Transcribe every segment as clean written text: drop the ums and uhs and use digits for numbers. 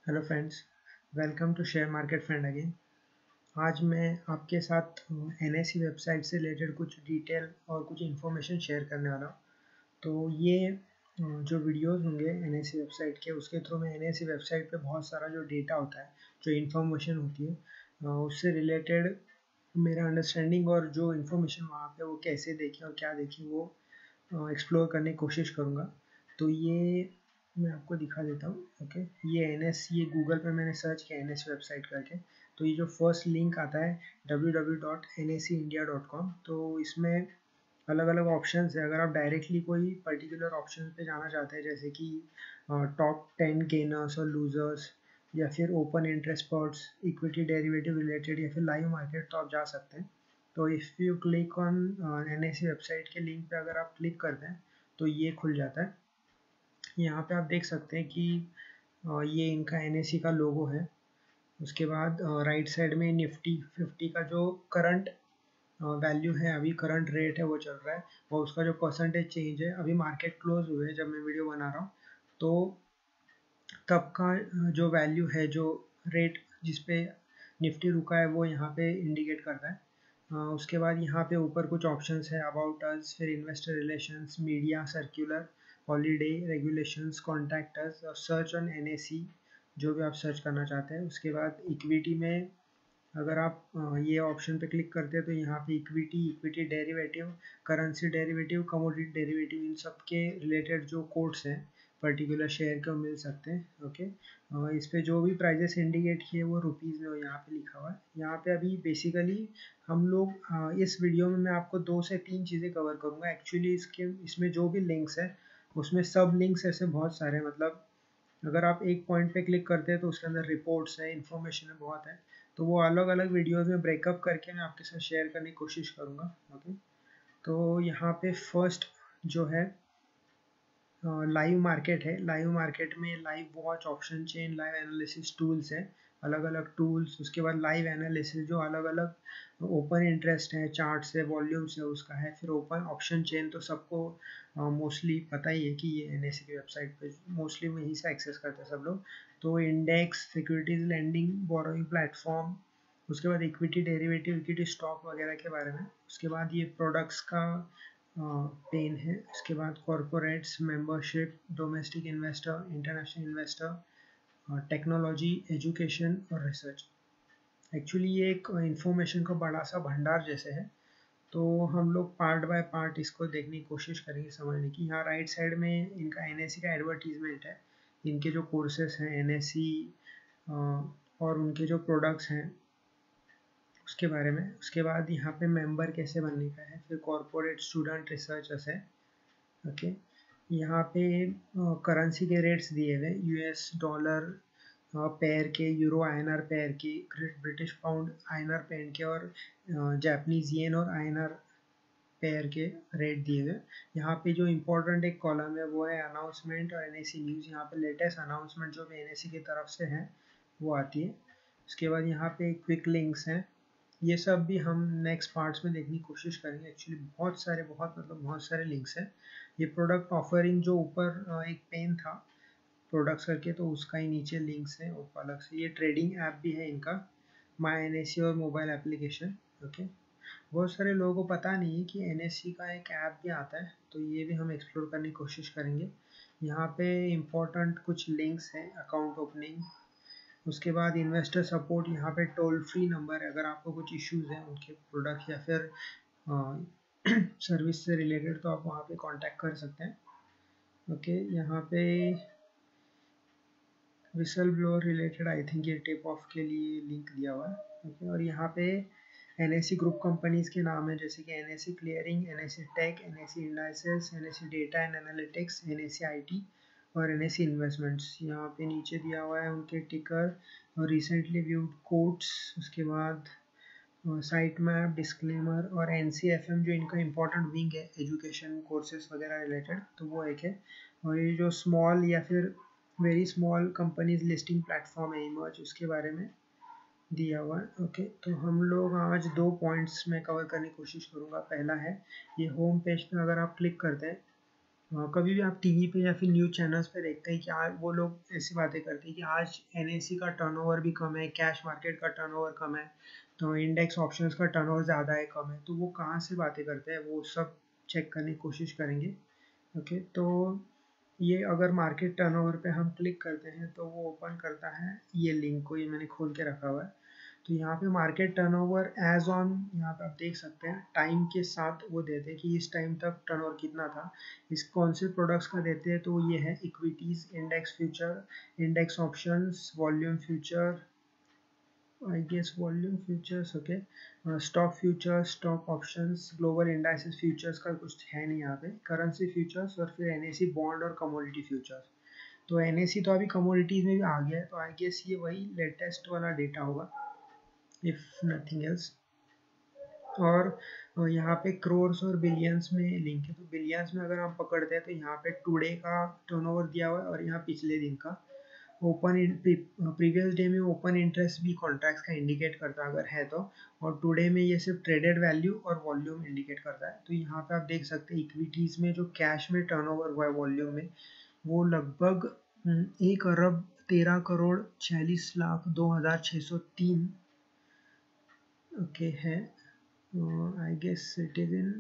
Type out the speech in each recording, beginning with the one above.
Hello friends, welcome to share market friend again. आज मैं आपके साथ एनएसई वेबसाइट से रिलेटेड कुछ डिटेल और कुछ इन्फॉर्मेशन शेयर करने वाला हूँ। तो ये जो वीडियोस होंगे एनएसई वेबसाइट के, उसके थ्रू मैं एनएसई वेबसाइट पे बहुत सारा जो डेटा होता है, जो इन्फॉर्मेशन होती है, उससे रिलेटेड मेरा अंडरस्टैंडिंग और जो इन्फॉर्मेशन वहाँ पे वो कैसे देखें और क्या देखें वो एक्सप्लोर करने की कोशिश करूँगा। तो ये मैं आपको दिखा देता हूँ। ओके, ये गूगल पे मैंने सर्च किया एनएस वेबसाइट करके। तो ये जो फर्स्ट लिंक आता है www.nseindia.com, तो इसमें अलग अलग ऑप्शंस है। अगर आप डायरेक्टली कोई पर्टिकुलर ऑप्शन पे जाना चाहते हैं, जैसे कि टॉप 10 गेनर्स और लूजर्स, या फिर open interest spots, equity derivative related, या फिर लाइव मार्केट, तो आप जा सकते हैं। तो if you click on NSE website के लिंक पे अगर आप क्लिक करते हैं तो ये खुल जाता है। यहाँ पे आप देख सकते हैं कि ये इनका एनएसई का लोगो है। उसके बाद राइट साइड में निफ्टी 50 का जो करंट वैल्यू है, अभी करंट रेट है वो चल रहा है, और उसका जो परसेंटेज चेंज है, अभी मार्केट क्लोज हुए जब मैं वीडियो बना रहा हूँ, तो तब का जो वैल्यू है, जो रेट जिस पे निफ्टी रुका है, वो यहाँ पे इंडिकेट करता है। उसके बाद यहाँ पे ऊपर कुछ ऑप्शंस है, अबाउट अस, फिर investor relations, media, circular, holiday, regulations, contact us और सर्च ऑन एनएसई, जो भी आप सर्च करना चाहते हैं। उसके बाद इक्विटी में अगर आप ये ऑप्शन पे क्लिक करते हैं तो यहाँ पे equity derivative, currency derivative, commodity derivative, इन सब के रिलेटेड जो कोड्स हैं पर्टिकुलर शेयर के, मिल सकते हैं। ओके, इस पे जो भी प्राइजेस इंडिकेट किए वो रुपीज़ में यहाँ पे लिखा हुआ है। यहाँ पे अभी बेसिकली हम लोग इस वीडियो में मैं आपको 2 से 3 चीज़ें कवर करूँगा। एक्चुअली इसमें जो भी लिंक्स है उसमें सब लिंक्स ऐसे बहुत सारे हैं। मतलब अगर आप एक पॉइंट पे क्लिक करते हैं तो उसके अंदर रिपोर्ट्स है, इन्फॉर्मेशन है, बहुत है। तो वो अलग अलग वीडियोस में ब्रेकअप करके मैं आपके साथ शेयर करने की कोशिश करूँगा। ओके, तो यहाँ पे फर्स्ट जो है लाइव मार्केट है। लाइव मार्केट में live watch, option chain, live analysis tools है, अलग अलग टूल्स। उसके बाद लाइव एनालिसिस जो अलग अलग ओपन इंटरेस्ट है, चार्ट्स है, वॉल्यूम्स है, उसका है। फिर ओपन ऑप्शन चेन तो सबको मोस्टली पता ही है कि ये एनएसई की वेबसाइट पे मोस्टली वहीं से एक्सेस करते हैं सब लोग। तो index, securities, lending, borrowing platform, उसके बाद इक्विटी डेरिवेटिव, इक्विटी स्टॉक वगैरह के बारे में। उसके बाद ये प्रोडक्ट्स का पेन है। उसके बाद corporates, membership, domestic investor, international investor, technology, education और रिसर्च। एक्चुअली ये एक इंफॉर्मेशन का बड़ा सा भंडार जैसे है, तो हम लोग पार्ट बाय पार्ट इसको देखने की कोशिश करेंगे समझने की। यहाँ राइट साइड में इनका एनएसई का एडवर्टीजमेंट है, इनके जो कोर्सेस हैं एनएसई और उनके जो प्रोडक्ट्स हैं उसके बारे में। उसके बाद यहाँ पे मेंबर कैसे बनने का है, फिर कॉरपोरेट, स्टूडेंट, रिसर्चर्स है। ओके, यहाँ पे करेंसी के रेट्स दिए हुए, यूएस डॉलर पेयर के, यूरो आईएनआर पेयर के, ब्रिटिश पाउंड आईएनआर पेयर के, और जापानीज येन और आईएनआर पेयर के रेट दिए हुए। यहाँ पे जो इम्पोर्टेंट एक कॉलम है वो है अनाउंसमेंट और एनएसई न्यूज़। यहाँ पे लेटेस्ट अनाउंसमेंट जो भी एनएसई की तरफ से है वो आती है। उसके बाद यहाँ पे क्विक लिंक्स हैं। ये सब भी हम नेक्स्ट पार्ट्स में देखने की कोशिश करेंगे। एक्चुअली बहुत सारे लिंक्स हैं। ये प्रोडक्ट ऑफरिंग जो ऊपर एक पेन था प्रोडक्ट्स करके, तो उसका ही नीचे लिंक्स है ऊपर अलग से। ये ट्रेडिंग ऐप भी है इनका, माई एनएसई और मोबाइल एप्लीकेशन। ओके, बहुत सारे लोगों को पता नहीं है कि एनएसई का एक ऐप भी आता है, तो ये भी हम एक्सप्लोर करने की कोशिश करेंगे। यहाँ पे इम्पोर्टेंट कुछ लिंक्स हैं, अकाउंट ओपनिंग। उसके बाद इन्वेस्टर सपोर्ट, यहाँ पे टोल फ्री नंबर है, अगर आपको कुछ इश्यूज हैं उनके प्रोडक्ट या फिर सर्विस से रिलेटेड, तो आप वहाँ पे कांटेक्ट कर सकते हैं। ओके, यहाँ पे whistle blower related I think ये टिप ऑफ के लिए लिंक दिया हुआ है। ओके, और यहाँ पे एनएसई ग्रुप कंपनीज के नाम है, जैसे कि NSE clearing, NSE tech, NSE indices, NSE data and analytics, NSE IT और एनएसई इन्वेस्टमेंट्स। यहाँ पे नीचे दिया हुआ है उनके टिकर और रिसेंटली व्यूड कोट्स। उसके बाद साइट मैप, डिस्क्लेमर और एनसीएफएम जो इनका इम्पोर्टेंट विंग है एजुकेशन कोर्सेज वगैरह रिलेटेड, तो वो एक है। और ये जो स्मॉल या फिर very small companies listing platform है इमर्ज, उसके बारे में दिया हुआ है। ओके, तो हम लोग आज 2 पॉइंट्स में कवर करने की कोशिश करूँगा। पहला है ये होम पेज पे अगर आप क्लिक करते हैं कभी भी आप टीवी पे या फिर न्यूज़ चैनल्स पे देखते हैं कि आज वो लोग ऐसी बातें करते हैं कि आज एनएससी का टर्नओवर भी कम है, कैश मार्केट का टर्नओवर कम है, तो इंडेक्स ऑप्शंस का टर्नओवर ज़्यादा है कम है, तो वो कहाँ से बातें करते हैं वो सब चेक करने की कोशिश करेंगे। ओके, तो ये अगर मार्केट टर्नओवर पे हम क्लिक करते हैं तो वो ओपन करता है ये लिंक को, ये मैंने खोल के रखा हुआ है। तो यहाँ पे मार्केट टर्नओवर एज ऑन, यहाँ पे आप देख सकते हैं टाइम के साथ वो देते हैं कि इस टाइम तक टर्नओवर कितना था। इस कौन से प्रोडक्ट्स का देते हैं, तो ये है equities, index future, index options, volume future, I guess volume futures, okay, stock futures, stock options, global indices futures का कुछ है नहीं यहाँ पे, करेंसी फ्यूचर्स और फिर एनएसई बॉन्ड और कमोडिटी फ्यूचर्स। तो एनएसई तो अभी कमोडिटीज में भी आ गया है, तो आई गेस ये वही लेटेस्ट वाला डेटा होगा, इफ नथिंग एल्स। और यहाँ पे क्रोर्स और बिलियंस में लिंक है, तो बिलियंस में अगर हम पकड़ते हैं तो यहाँ पे टुडे का टर्नओवर दिया हुआ है और यहाँ पिछले दिन का ओपन, प्रीवियस डे में ओपन इंटरेस्ट भी कॉन्ट्रैक्ट्स का इंडिकेट करता है अगर है तो, और टुडे में ये सिर्फ ट्रेडेड वैल्यू और वॉल्यूम इंडिकेट करता है। तो यहाँ पे आप देख सकते हैं इक्विटीज़ में जो कैश में टर्नओवर हुआ है वॉल्यूम में, वो लगभग 1 अरब 13 करोड़ 46 लाख 2,603 ओके है। I guess it is in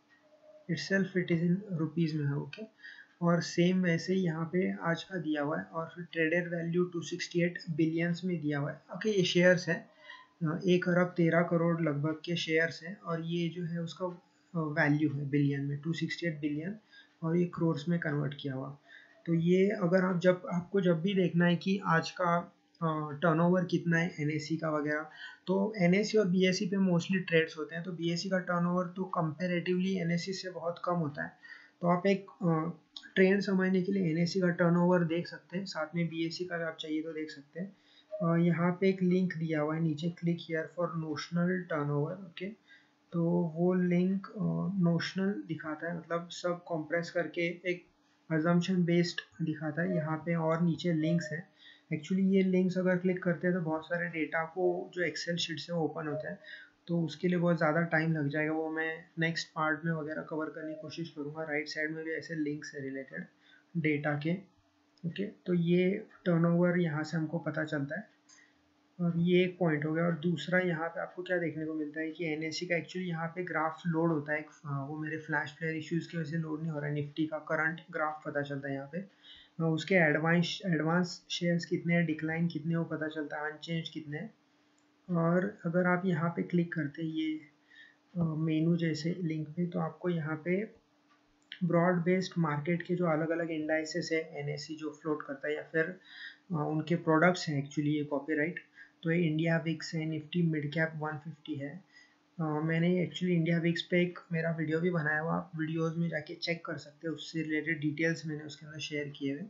itself, it is in rupees में है, ओके। और सेम वैसे ही यहाँ पे आज का दिया हुआ है, और फिर ट्रेडेड वैल्यू 268 बिलियंस में दिया हुआ है, ओके। ये शेयर्स है, 1 अरब 13 करोड़ लगभग के शेयर्स हैं, और ये जो है उसका वैल्यू है बिलियन में 268 बिलियन, और ये क्रोर्स में कन्वर्ट किया हुआ। तो ये अगर आप आपको जब भी देखना है कि आज का टर्नओवर कितना है एनएससी का वगैरह, तो एनएससी और बीएससी पे मोस्टली ट्रेड्स होते हैं, तो बीएससी का टर्नओवर तो कंपैरेटिवली एनएससी से बहुत कम होता है। तो आप एक ट्रेंड समझने के लिए एनएससी का टर्नओवर देख सकते हैं, साथ में बीएससी का भी आप चाहिए तो देख सकते हैं। यहाँ पे एक लिंक दिया हुआ है नीचे, click here for notional turnover, okay. तो वो लिंक नोशनल दिखाता है, मतलब सब कंप्रेस करके एक अजम्पशन बेस्ड दिखाता है यहाँ पे, और नीचे लिंक्स हैं। एक्चुअली ये लिंक्स अगर क्लिक करते हैं तो बहुत सारे डेटा को जो एक्सेल शीट से ओपन होता है, तो उसके लिए बहुत ज़्यादा टाइम लग जाएगा, वो मैं नेक्स्ट पार्ट में वगैरह कवर करने की कोशिश करूँगा। राइट साइड में भी ऐसे लिंक्स है रिलेटेड डेटा के, ओके। तो ये टर्नओवर यहाँ से हमको पता चलता है, और ये एक पॉइंट हो गया। और दूसरा यहाँ पे आपको क्या देखने को मिलता है कि एनएससी का एक्चुअली यहाँ पे ग्राफ लोड होता है, वो मेरे फ्लैश प्लेयर इश्यूज़ की वजह से लोड नहीं हो रहा है, निफ्टी का करंट ग्राफ पता चलता है यहाँ पे। उसके एडवांस शेयर्स कितने हैं, डिक्लाइन कितने, वो पता चलता है, अनचेंज कितने हैं। और अगर आप यहाँ पे क्लिक करते हैं ये मेनू जैसे लिंक पे, तो आपको यहाँ पे ब्रॉड बेस्ड मार्केट के जो अलग अलग इंडाइसेस है एनएससी जो फ्लोट करता है, या फिर उनके प्रोडक्ट्स हैं एक्चुअली ये कॉपीराइट। तो ये इंडिया विक्स है, निफ्टी मिड कैप 150 है। मैंने एक्चुअली इंडिया विक्स पे एक मेरा वीडियो भी बनाया हुआ, आप वीडियोज़ में जाके चेक कर सकते हैं, उससे रिलेटेड डिटेल्स मैंने उसके अंदर शेयर किए हुए।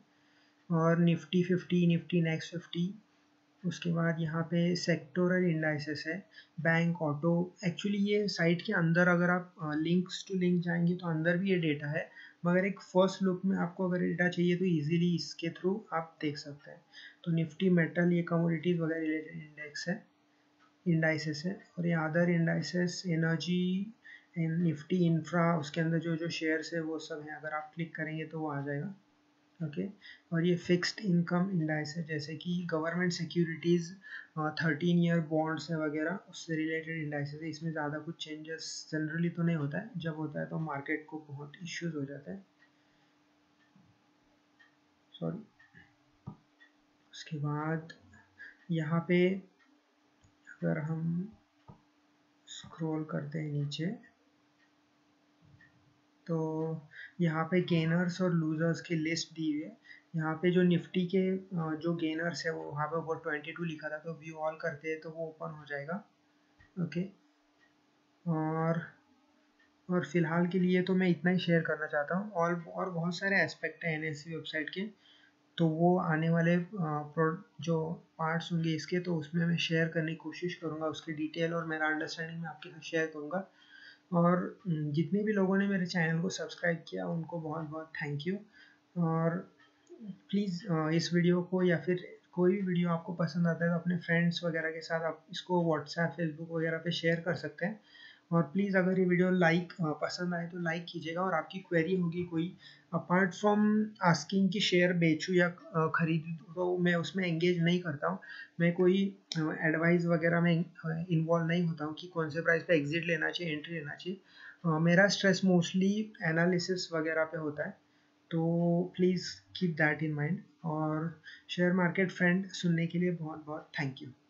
और निफ्टी 50, निफ्टी नेक्स्ट 50, उसके बाद यहाँ पे सेक्टोरल इंडाइसेस है, बैंक, ऑटो। एक्चुअली ये साइट के अंदर अगर आप लिंक्स टू लिंक जाएंगे तो अंदर भी ये डेटा है, मगर एक फर्स्ट लुक में आपको अगर डेटा चाहिए तो इजीली इसके थ्रू आप देख सकते हैं। तो निफ्टी मेटल, ये कमोडिटीज़ वगैरह रिलेटेड इंडेक्स है, इंडाइसेस है। और ये other indices, energy, Nifty infra, उसके अंदर जो जो शेयर्स है वो सब है, अगर आप क्लिक करेंगे तो वो आ जाएगा, ओके। और ये फिक्स्ड इनकम इंडाइस है, जैसे कि गवर्नमेंट सिक्योरिटीज़, 13 ईयर बॉन्ड्स है वगैरह, उससे रिलेटेड इंडाइसेस है। इसमें ज़्यादा कुछ चेंजेस जनरली तो नहीं होता है, जब होता है तो मार्केट को बहुत इश्यूज हो जाता है, सॉरी। उसके बाद यहाँ पे अगर हम स्क्रॉल करते हैं नीचे, तो यहाँ पे गेनर्स और लूजर्स की लिस्ट दी हुई है। यहाँ पे जो निफ्टी के जो गेनर्स है वो वहाँ पे ऊपर 22 लिखा था, तो व्यू ऑल करते हैं तो वो ओपन हो जाएगा, ओके। और फिलहाल के लिए तो मैं इतना ही शेयर करना चाहता हूँ, और बहुत सारे एस्पेक्ट हैं एनएससी वेबसाइट के, तो वो आने वाले जो पार्ट्स होंगे इसके, तो उसमें मैं शेयर करने की कोशिश करूँगा, उसकी डिटेल और मेरा अंडरस्टैंडिंग मैं आपके साथ शेयर करूँगा। और जितने भी लोगों ने मेरे चैनल को सब्सक्राइब किया उनको बहुत बहुत थैंक यू। और प्लीज़ इस वीडियो को, या फिर कोई भी वीडियो आपको पसंद आता है तो अपने फ्रेंड्स वगैरह के साथ आप इसको व्हाट्सएप, फेसबुक वगैरह पे शेयर कर सकते हैं। और प्लीज़ अगर ये वीडियो पसंद आए तो लाइक कीजिएगा, और आपकी क्वेरी होगी कोई अपार्ट फ्रॉम आस्किंग कि शेयर बेचूँ या खरीदूँ, तो मैं उसमें एंगेज नहीं करता हूँ। मैं कोई एडवाइस वगैरह में इन्वॉल्व नहीं होता हूँ कि कौन से प्राइस पे एग्जिट लेना चाहिए, एंट्री लेना चाहिए। मेरा स्ट्रेस मोस्टली एनालिसिस वगैरह पे होता है, तो please keep that in mind. और शेयर मार्केट फ्रेंड सुनने के लिए बहुत बहुत थैंक यू।